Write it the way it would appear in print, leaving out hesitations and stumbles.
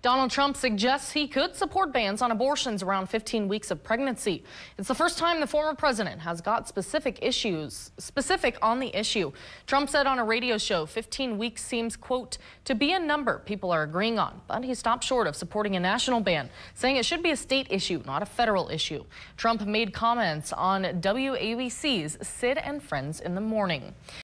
Donald Trump suggests he could support bans on abortions around 15 weeks of pregnancy. It's the first time the former president has got specific on the issue. Trump said on a radio show 15 weeks seems, quote, to be a number people are agreeing on, but he stopped short of supporting a national ban, saying it should be a state issue, not a federal issue. Trump made comments on WABC's Sid and Friends in the Morning.